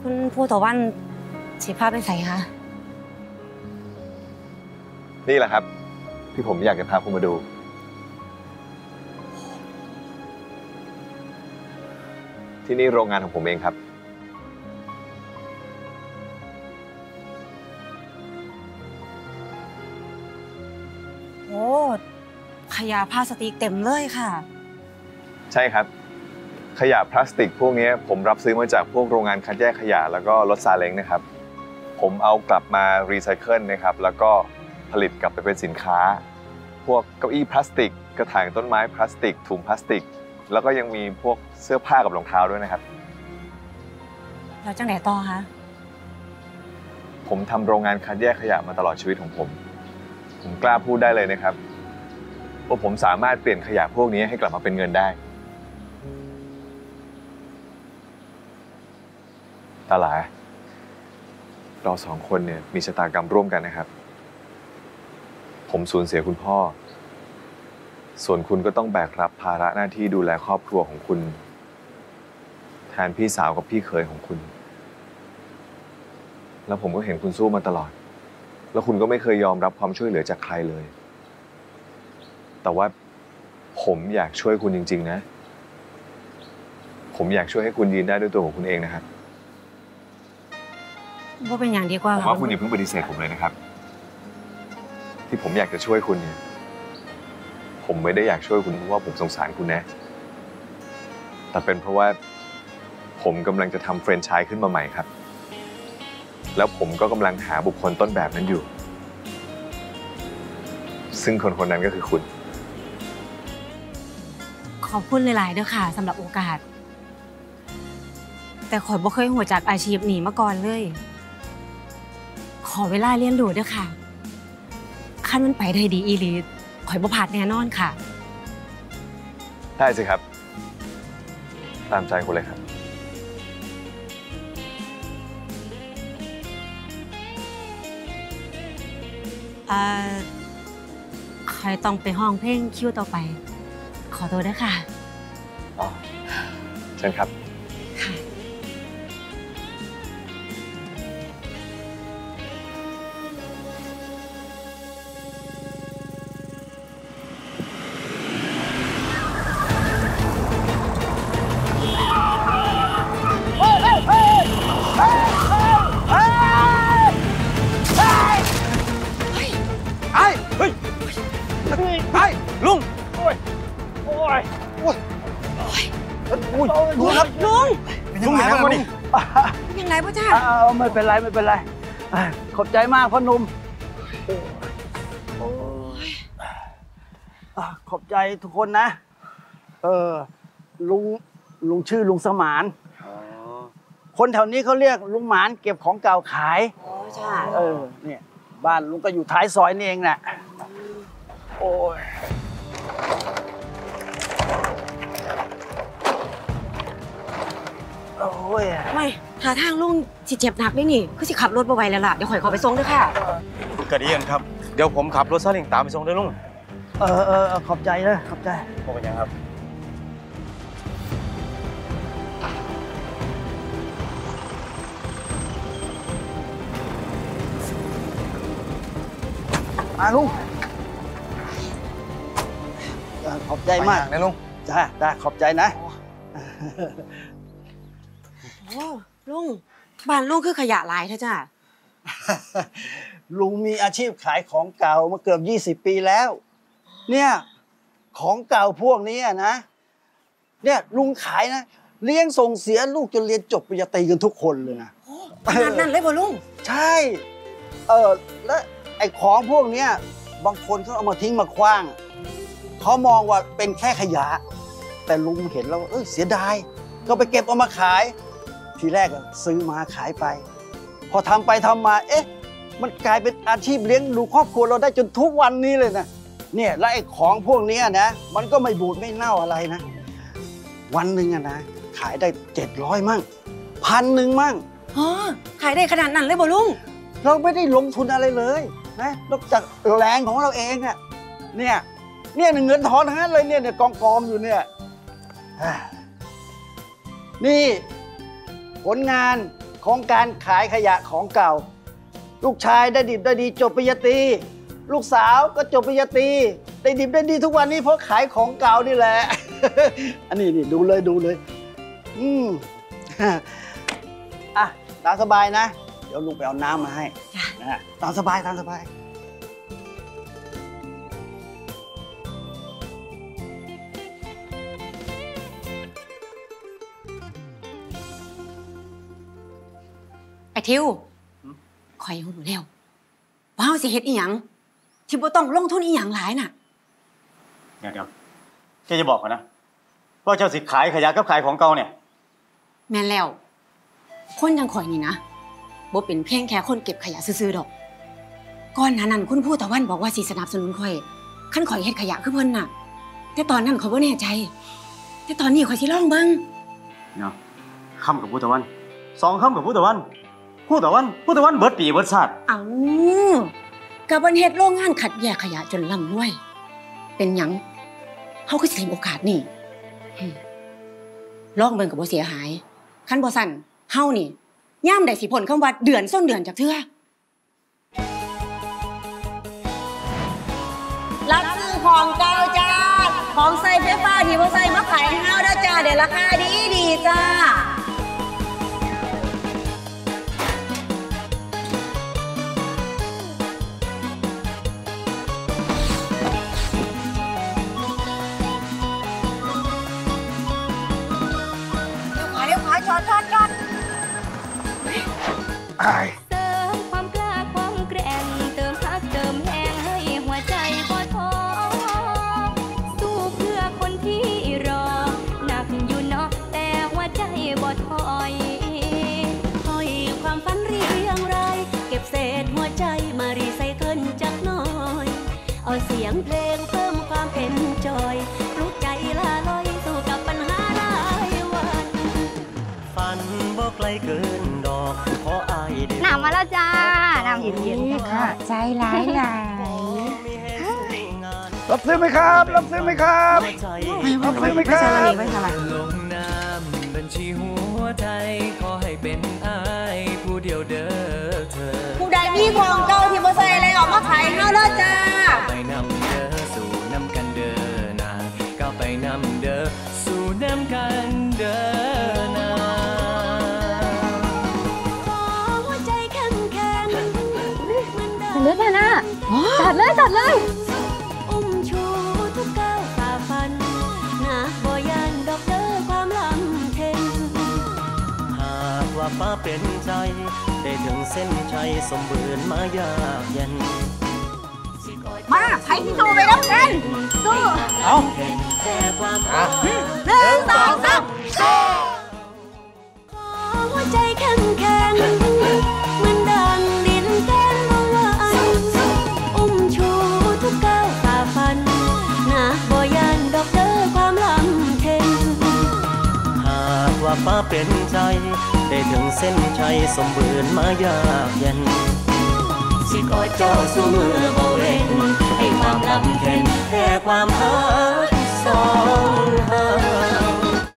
คุณผู้ต่อวันสิพาไปใส่คะนี่แหละครับที่ผมอยากจะพาคุณมาดูที่นี่โรงงานของผมเองครับโอ้ขยะพลาสติกเต็มเลยค่ะใช่ครับขยะพลาสติกพวกนี้ผมรับซื้อมาจากพวกโรงงานคัดแยกขยะแล้วก็รถซาเล้งนะครับผมเอากลับมารีไซเคิลนะครับแล้วก็ผลิตกลับไปเป็นสินค้าพวกเก้าอี้พลาสติกกระถางต้นไม้พลาสติกถุงพลาสติกแล้วก็ยังมีพวกเสื้อผ้ากับรองเท้าด้วยนะครับแล้วจังไหนต่อคะผมทำโรงงานคัดแยกขยะมาตลอดชีวิตของผมกล้าพูดได้เลยนะครับว่าผมสามารถเปลี่ยนขยะพวกนี้ให้กลับมาเป็นเงินได้ตาหลาเราสองคนเนี่ยมีชะตากรรมร่วมกันนะครับผมสูญเสียคุณพ่อส่วนคุณก็ต้องแบกรับภาระหน้าที่ดูแลครอบครัวของคุณแทนพี่สาวกับพี่เขยของคุณแล้วผมก็เห็นคุณสู้มาตลอดแล้วคุณก็ไม่เคยยอมรับความช่วยเหลือจากใครเลยแต่ว่าผมอยากช่วยคุณจริงๆนะผมอยากช่วยให้คุณยืนได้ด้วยตัวของคุณเองนะครับว่าเป็นอย่างดีกว่าผมว่าคุณอย่าเพิ่งปฏิเสธผมเลยนะครับที่ผมอยากจะช่วยคุณเนี่ยผมไม่ได้อยากช่วยคุณเพราะว่าผมสงสารคุณนะแต่เป็นเพราะว่าผมกำลังจะทำแฟรนไชส์ขึ้นมาใหม่ครับแล้วผมก็กำลังหาบุคคลต้นแบบนั้นอยู่ซึ่งคนนั้นก็คือคุณขอบคุณหลายๆเด้อค่ะสำหรับโอกาสแต่ข่อยบ่เคยหัวจากอาชีพนี้มาก่อนเลยขอเวลาเรียนรู้เด้อค่ะขั้นมันไปได้ดีอีหลีข่อยบ่พลาดแน่นอนค่ะได้สิครับตามใจคุณเลยครับใครต้องไปห้องเพลงคิวต่อไปขอตัวด้วยค่ะอ๋อเชิญครับค่ะลุงโอ้ยลุงครับลุงไหนมาดิยังไงพ่อจ้าไม่เป็นไรไม่เป็นไรขอบใจมากพ่อหนุ่มขอบใจทุกคนนะลุงชื่อลุงสมานคนแถวนี้เขาเรียกลุงหมานเก็บของเก่าขายใช่เนี่ยบ้านลุงก็อยู่ท้ายซอยนี่เองน่ะโอ้ยไม่หาทางลุงสิเจ็บหนักได้นี่คือสิขับรถบ่ไหวแล้วล่ะเดี๋ยวข่อยขอไปส่งด้วยค่ะกระเดียนครับเดี๋ยวผมขับรถซาเล้งตามไปส่งด้วยลุงขอบใจนะขอบใจขอบคุณยังครับลุงขอบใจมากนะลุงจ้าขอบใจนะโอ้ลุงบ้านลุงคือขยะหลายเถอะจ้าลุงมีอาชีพขายของเก่ามาเกือบ20 ปีแล้วเนี่ยของเก่าพวกนี้นะเนี่ยลุงขายนะเลี้ยงส่งเสียลูกจนเรียนจบปริญญาตรีกันทุกคนเลยนะขนาดนั้นเลยบ่ลุงใช่แล้วไอ้ของพวกนี้บางคนเขาเอามาทิ้งมาขว้างเขามองว่าเป็นแค่ขยะแต่ลุงเห็นแล้วเสียดายก็ไปเก็บเอามาขายทีแรกซื้อมาขายไปพอทำไปทำมามันกลายเป็นอาชีพเลี้ยงดูครอบครัวเราได้จนทุกวันนี้เลยนะเนี่ยแล้วไอ้ของพวกนี้นะมันก็ไม่บูดไม่เน่าอะไรนะวันหนึ่งนะขายได้700มั่ง1,000มั่งขายได้ขนาดนั้นเลยบ่ลุงเราไม่ได้ลงทุนอะไรเลยนะนอกจากแรงของเราเองเนี่ยเงินทอนทั้งนั้นเลยเนี่ยกองอยู่เนี่ยนี่ผลงานโครงการขายขยะของเก่า ลูกชายได้ดิบได้ดีจบปริญญาตรีลูกสาวก็จบปริญญาตรีได้ดิบได้ดีทุกวันนี้เพราะขายของเก่านี่แหละ อันนี้ดูเลยอ่ะตามสบายนะเดี๋ยวลุงไปเอาน้ำมาให้นะตามสบายไอ้ทิวข่อยรู้แล้วว่าเฮาสิเฮ็ดอีหยังที่บ่ต้องลงทุนอีหยังหลายน่ะเดี๋ยวเจ้าจะบอกก่อนนะว่าเจ้าสิขายขยะกับขายของเก่าเนี่ยแม่นแล้วคนจังข่อยนี่นะบ่เป็นเพียงแค่คนเก็บขยะซื่อๆดอกก่อนหน้านั้นคุณผู้ตะวันบอกว่าสิสนับสนุนข่อยคันข่อยเฮ็ดขยะคือเพิ่นน่ะแต่ตอนนั้นข่อยบ่แน่ใจแต่ตอนนี้ข่อยสิลองเบิ่งเนาะคำกับผู้ตะวัน2 คำกับผู้ตะวันเบิดปีเบิดชาติเอ้าก็เพิ่นเฮ็ดโรงงานคัดแยกขยะจนร่ำรวยเป็นหยังเฮาคือสิเห็นโอกาสนี่ลองเบิ่งก็บ่เสียหายคันบ่สั่นเฮานี่ย่ามได้สิพ้นคำว่าเดือนส้นเดือนจากเทื่อรับซื้อของเก่าจ้าของใส่ไฟฟ้าที่บ่ใส่มาขายให้เฮาเด้อจ้าได้ราคาดีจ้าจอดเติมความกล้าความแกร่งเติมฮักเติมแรงให้หัวใจบ่ท้อสู้เพื่อคนที่รอหนักอยู่เนาะแต่หัวใจบ่ถอยห้อยความฝันเรียงรายเก็บเศษหัวใจมารีไซเคิลจักหน่อยเอาเสียงเพลงเพิ่มความเป็นจอยลุกใจลาลอยสู้กับปัญหาได้วันฝันบ่ไกลเกินดอกขออายได้น้ำมาแล้วจ้าน้ำเย็นๆค่ะใจร้ายหลายรับซื้อไหมครับรับซื้อไหมครับไม่ทำอะไรลงน้ำบัญชีหัวใจขอให้เป็นอ้ายผู้เดียวเด้อเธอผู้ใดมีของเก่าที่บ่ใส่อะไรออกมาขายเฮาเด้อจ้าไปนำเด้อสู่นำกันเด้อนาก้าวไปนำเด้อสู่นำกันเด้อนาเลือดนะจัดเลยอุ้มชูทุกก้าวฝ่าฟันนะบ่ยานดอกเด้อความลำเค็ญหากว่าฟ้าเป็นใจได้ถึงเส้นชัยสมบูรณ์มายากเย็นมาใครที่สู้ไปแล้วกันสู้เอาแต่ความ 1 2 3สู้ขอหัวใจแข็งเหมือนดังดินแดนอุ้มชูทุกก้าวฝ่าฟันนะบ่ยานดอกเด้อความลำเค็ญหากว่าฟ้าเป็นใจได้ถึงเส้นชัยสมบูรณ์มายากเย็นสิกอดเจ้าสู้มือบ่เว้นให้ความลำเค็ญแค่ความหาสองหา